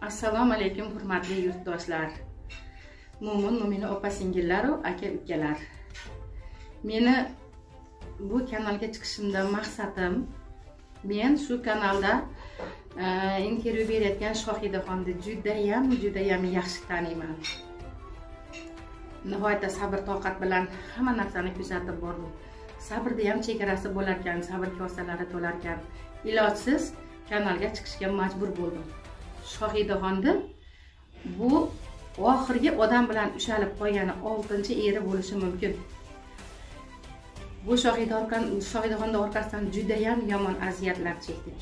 Assalomu alaykum hurmatli yurtdoshlar. Mo'mina opa-singillar, aka-ukalar. Meni bu kanalga chiqishimdan maqsadim, men shu kanalda intervyu berayotgan Shohidaxonni judayam yaxshi taniyman. Nihoyatda sabr toqat bilan hamma narsani kuzatib bordim. Sabrda ham chegarasi bo'lar ekan, sabr kosalari to'lar ekan. Ilojsiz kanalga chiqishga majbur bo'ldim. Shohidaxonni bu oxirgi odam bilan ushalib qo'ygani 6-eri bo'lishi mumkin. Bu Shohidaxonni orqasidan judayam yomon aziyatlar chekdik.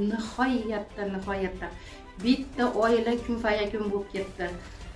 Nihoyatda bitta oila kun fayakun bo'lib ketdi.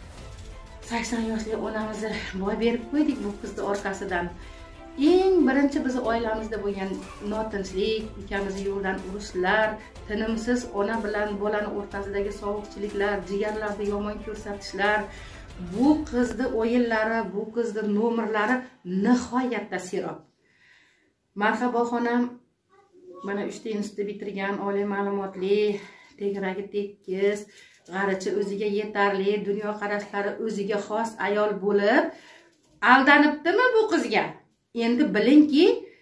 80 yoshli onamizni boy berib qo'ydik bu qizni orqasidan. Eng birinchi bizni oilamizda bo'lgan notinchlik, ukamizni yo'ldan urishlar, tinimsiz ona bilan bolani o'rtasidagi sovuqchiliklar, jigarlarda yomon ko'rsatishlar, bu qizni o'yinlari, bu qizni nomerlari nihoyatda serob. Marhabo xonam mana 3ta institutni bitirgan, oliy ma'lumotli, tegragi tekis, g'arichi o'ziga yetarli, dunyo qarashlari o'ziga xos ayol bo'lib, aldanibdimi bu qizga? Endi bilingki,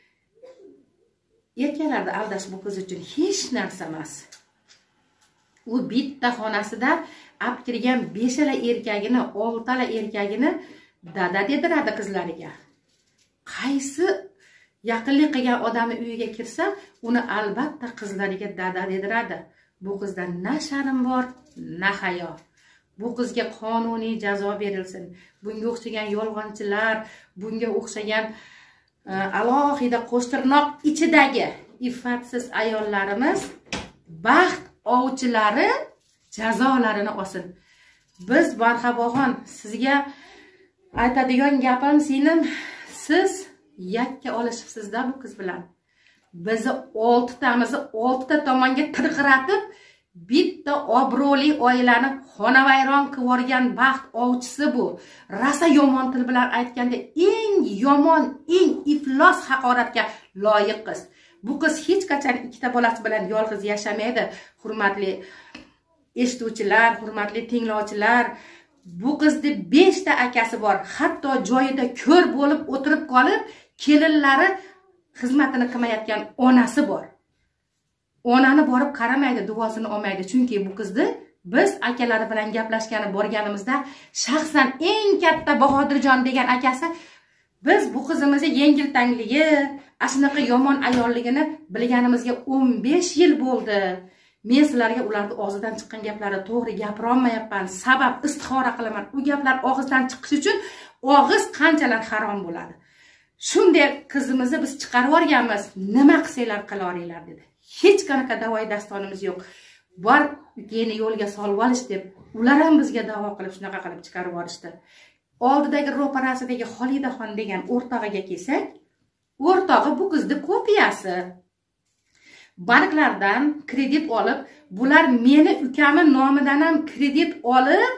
erkaklarni aldash bu qiz uchun hech narsa emas. U bitta xonasida olib kirgan 5 erkagini, 6 erkagini dada dediradi qizlariga. Qaysi yaqinlik qilgan odamni uyiga kirsa, uni albatta qizlariga dada dediradi. Bu qizda na sharm bor, na hayo. Bu qizga qonuniy jazo berilsin. Bunga o'xshagan yolg'onchilar, bunga o'xshagan alohida qo'shtirnoq ichidagi iffatsiz ayollarimiz, baxt ovchilari jazolarini olsin. Biz Marhaboxon, sizga aytadigan gapim senim, siz yakka olishibsizda bu qiz bilan. Bizni 6 ta tomonga tirqiratib, bitta obro'li oilani xonavayron qilib yorgan baxt ovchisi bu. Rasa yomon til bilan aytganda eng yomon, eng iflos haqoratga loyiq qiz. Bu qiz hech qachon 2 ta bolasi bilan yolg'iz yashamaydi. Hurmatli eshituvchilar, hurmatli tinglovchilar, bu qizni 5 ta akasi bor. Hatto joyida ko'r bo'lib o'tirib qolib, kelinlari xizmatini qilmayotgan onasi bor. Onani borib qaramaydi, duosini olmaydi. Chunki bu qizni biz akalari bilan gaplashgani borganimizda shaxsan eng katta Bahodirjon degan akasi biz bu qizimizni yengiltangligi, ashunaqa yomon ayolligini bilganimizga 15 yil bo'ldi. Men sizlarga ularning og'zidan chiqqan gaplari to'g'ri gapira olmayapman. Sabab istixora qilaman. U gaplar og'izdan chiqishi uchun og'iz qanchalar harom bo'ladi. Shunday qizimizni biz chiqarib yorganmiz. Nima qilsanglar qilaveringlar dedi. Hech qanaqa davoy dastonimiz yo'q. Bor ukeni yo'lga solib olish deb, ular ham bizga da'vo qilib shunaqa qilib chiqarib yorishdi. Oldidagi ro'parasidagi Xolidaxon degan o'rtog'iga kelsak, o'rtog'i bu qizni kopiyasi. Banklardan kredit olib, bular meni ukami nomidan ham kredit olib,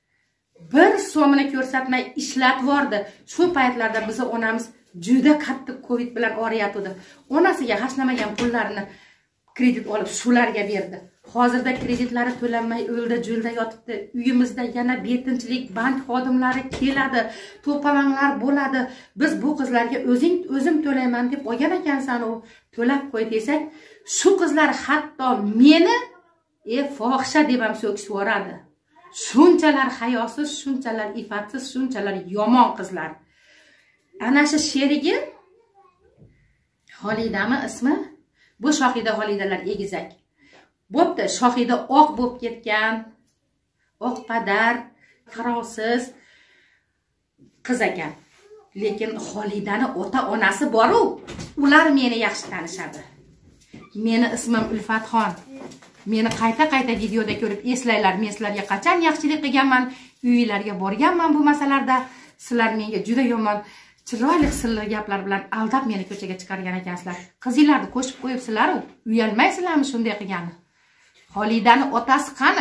1 so'mini ko'rsatmay ishlatib yordi. Shu paytlarda biz onamiz juda qattiq Covid bilan og'riyotdi. Onasiga hashlamagan pullarini kredit olib shularga berdi. Hozirda kreditlari to'lanmay o'lda-jo'lda yotibdi. Uyimizda yana betinchilik, bank xodimlari keladi, to'polonlar bo'ladi. Biz bu qizlarga o'zim to'layman deb olgan ekansan, u to'lab qo'y desak, shu qizlar hatto meni fohisha deb ham so'kishib yoradi. Shunchalar hayosiz, shunchalar iffatsiz, shunchalar yomon qizlar. Ana shu sherigi Xolidami ismi? Bu Shohida Xolidalar egizak. Bo'pti, Shohida oq bo'lib ketgan, oq padar, qarovsiz qiz ekan. Lekin Xolidani ota-onasi bor-ku, ular meni yaxshi tanishadi. Meni ismim Ulfatxon. Meni qayta videoda ko'rib eslaylar. Men sizlarga qachon yaxshilik qilganman, uylarga borganman bu masalarda. Sizlar menga juda yomon chiroyli sirli gaplar bilan aldab meni ko'chaga chiqargan ekansizlar. Qizinglarni qo'shib qo'yibsizlar-ku, uyalmaysizlarmi shunday qilgani? Xolidani otasi qani?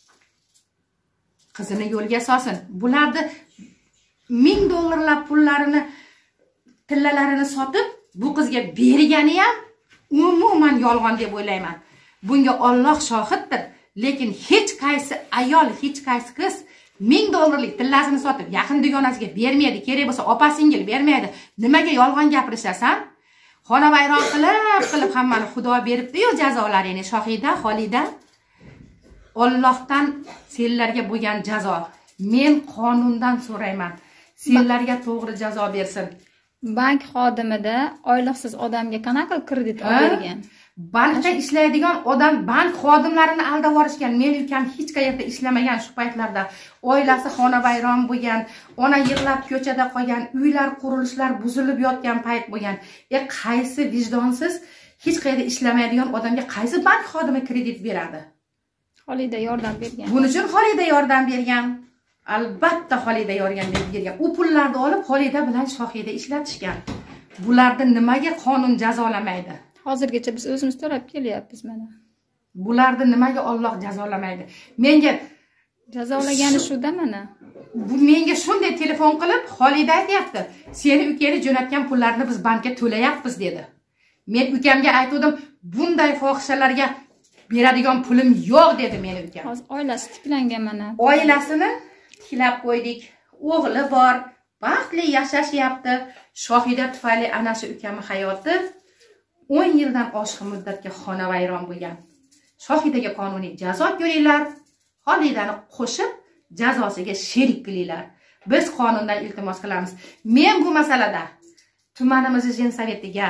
Qizini yo'lga solsin. Bularni $1000 pullarini, tillalarini sotib, bu qizga bergani ham umuman yolg'on deb o'ylayman. Bunga Alloh shohiddir. lekin hech qaysi ayol, hech qaysi qiz $1000 tillasini sotib yaqin dugonasiga bermaydi, kerak bo'lsa opa-singil bermaydi. Nimaga yolg'on gapirishasan? Xonavayron qilib hammani Xudo beribdi-yu jazolarini. Shohida, Xolida, Allohdan senlarga bo'lgan jazo. Men qonundan so'rayman. Senlarga to'g'ri jazo bersin. Bank xodimida oylasiz odamga qanaqa kredit bergan? Bankda ishlaydigan odam bank xodimlarini aldab yuborishgan. Men ukam hech qayerda ishlamagan shu paytlarda. Oilasi xonavayron bo'lgan, ona yig'lab ko'chada qolgan, uylar, qurilishlar buzilib yotgan payt bo'lgan. Qaysi vijdonsiz hech qayerda ishlamaydigan odamga qaysi bank xodimi kredit beradi? Xolida yordam bergan. Buning uchun Xolida yordam bergan. Albatta Xolida yordam bergan. U pullarni olib Xolida bilan Shohida ishlatishgan. Bularni nimaga qonun jazolamaydi? Hozirgacha biz o'zimiz to'lab kelyapmiz mana. Bularni nimaga Alloh jazolamaydi? Menga jazolagani shuda mana. Bu menga shunday telefon qilib, Xolida aytayapti, "Seni ukangni jo'natgan pullarni biz bankka to'layapmiz" dedi. Men ukamga aytdim, "Bunday fohishalarga beradigan pulim yo'q" dedi meni ukam. Hozir oilasi tiklangan mana. Oilasini tiklab qo'ydik. O'g'li bor, baxtli yashashyapti. Shohida tufayli ana shu ukamning hayoti 10 yildan oshiq muddatga xonavayron bo'lgan. Shohidaga qonuniy jazo ko'ringlar, Xolidani qo'shib jazosiga sherik qilinglar. Biz qonundan iltimos qilamiz. Men bu masalada tumanimiz jensovetiga,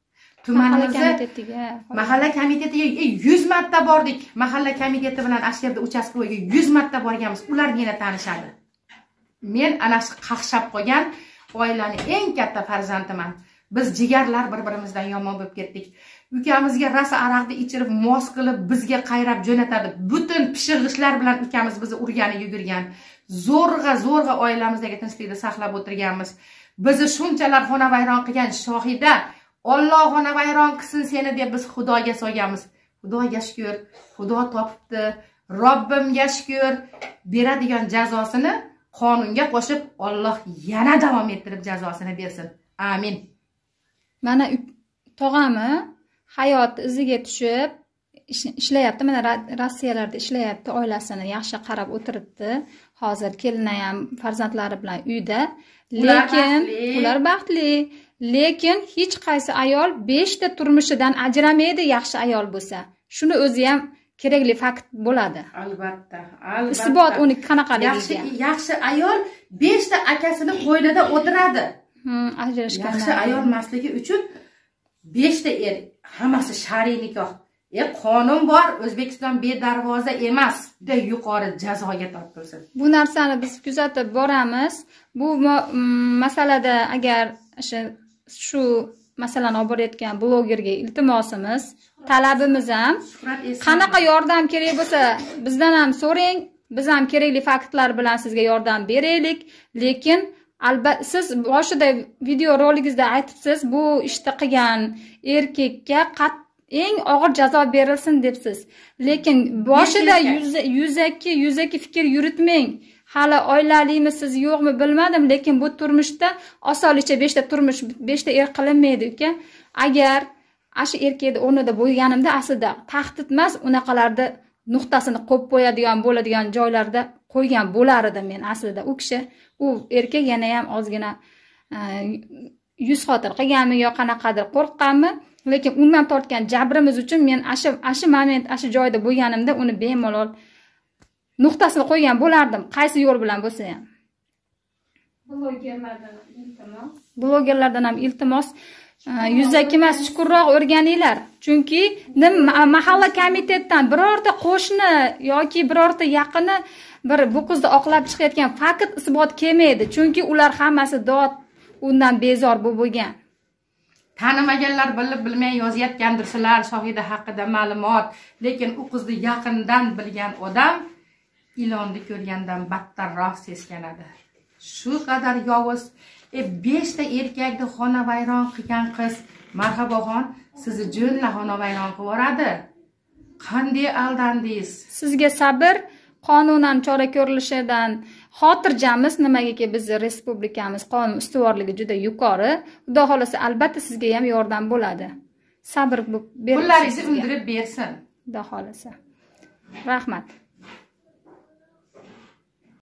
mahalla komitetiga 100 marta bordik. Mahalla komiteti bilan Ashkerda uchastkovaga 100 marta borganmiz. Ular meni tanishadi. Men ana shu qaqshab qolgan oilaning eng katta farzandiman. Biz jigarlar bir-birimizdan yomon bo'lib ketdik. Ukamizga rasa aroqni ichirib, mos qilib bizga qayrab jo'natadi. Butun pishirg'ichlar bilan ukamiz bizni urgani yugurgan. Zo'rg'a oilamizdagi tinchlikni saqlab o'tirganmiz. Bizni shunchalar xonavayron qilgan Shohida, Alloh xonavayron qilsin seni deb biz Xudoga solganmiz. Xudoga shukr, Xudo topibdi. Robbimga shukr, beradigan jazosini qonunga qo'shib Alloh yana davom ettirib jazosini bersin. Amin. Mana tog'ami hayot iziga tushib ishlayapti. Mana Rossiyalarda ishlayapti, oilasini yaxshi qarab o'tiribdi. Hozir kelini ham farzandlari bilan uyda. Lekin ular baxtli. Lekin hech qaysi ayol 5 ta turmushidan ajramaydi yaxshi ayol bo'lsa. Shuni o'zi ham kerakli fakt bo'ladi. Albatta. Isbot uni qanaqaligiga. Yaxshi ayol 5 ta akasini qo'ynida o'tiradi. Ajrashgan. Yaxshi ayol emasligi uchun 5 ta er, hammasi shar'iy nikoh. Qonun bor, O'zbekiston bedarvoza emas. Juda yuqori jazoga tortilsin. Bu narsani biz kuzatib boramiz. Bu masalada agar shu masalani olib borayotgan blogerga iltimosimiz, talabimiz ham qanaqa yordam kerak bo'lsa bizdan ham so'rang. Biz ham kerakli faktlar bilan sizga yordam beraylik. Lekin albatta siz boshida video roligingizda aytibsiz, bu ishni qilgan erkakka eng og'ir jazo berilsin debsiz. Lekin boshida yuzaki fikr yuritmang. Hali oilalimisiz yo'qmi bilmadim, lekin bu turmushda osonlikcha 5 ta turmush, 5 ta er qilinmaydi uka. Agar ashi erkakni o'rnida bo'lganimda aslida tahdid emas, unaqalarda nuqtasini qo'yib qo'yadigan bo'ladigan joylarda qo'ygan bo'lar edim men aslida. U kishi, u erkak yana ham ozgina yuz xotir qilganmi yo qanaqadir qo'rqqanmi, lekin undan tortgan jabrimiz uchun men ashi moment, ashi joyda bo'lganimda uni bemalol nuqtasini qo'ygan bo'lardim, qaysi yo'l bilan bo'lsa ham. Blogerlardan ham iltimos, yuzaki emas, chuqurroq o'rganinglar. Chunki mahalla komitetdan birorta qo'shni yoki birorta yaqini bu qizni oqlab chiqayotgan fakt isbot kelmaydi. Chunki ular hammasi dod undan bezor bo'lgan. Tanimaganlar bilib bilmay yozayotgandirsilar Shohida haqida ma'lumot, lekin u qizni yaqindan bilgan odam ilonni ko'rgandan battarroq seskanadi. Shu qadar yovuz, 5 ta erkakni xonavayron qilgan qiz, marhaboxon, sizni jo'nla xonavayron qilib yoradi. Qanday aldandingiz? Sizga sabr, qonunan chora ko'rilishidan xotirjamiz. Nimagaki bizning respublikamiz qonun ustuvorligi juda yuqori. Xudo xolasa albatta sizga ham yordam bo'ladi. Sabr berib, pullaringizni undirib bersin. Xudo xolasa. Rahmat.